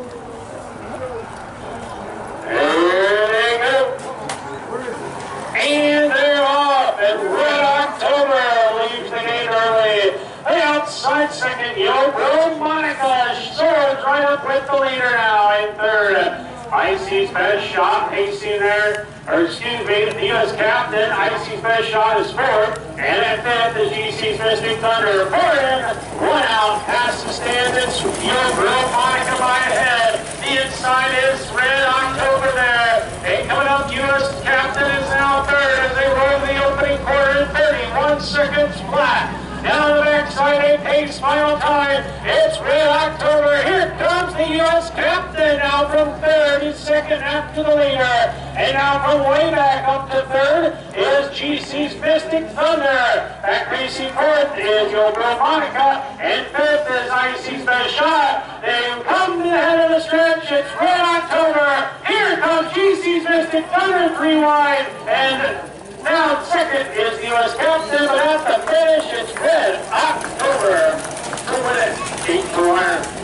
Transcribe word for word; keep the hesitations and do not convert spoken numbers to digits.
There they go. And they're off. And Red October leaves the gate early. The outside second, Yo Bro Monica soars right up with the leader now in third. Icy's best shot pacing there, or excuse me, the U S captain, Icy's best shot is fourth, and at fifth is G C's Mystic Thunder. Four in, one out, past the stand, it's Yo Bro Monica by ahead. The inside is Red October there. And coming up, U S captain is now third as they roll the opening quarter in thirty-one seconds flat. Down the backside, a pace final time. It's Red October. Here comes the U S captain now from third and second after the leader. And now from way back up to third is G C's Mystic Thunder. Back racing fourth is Yo Bro Monica. And fifth is Icy's Best Shot. They come to the head of the stretch. It's Red October. Here comes G C's Mystic Thunder three wide. And now second is the U S captain, but at the finish it's Red October to win it eight to one.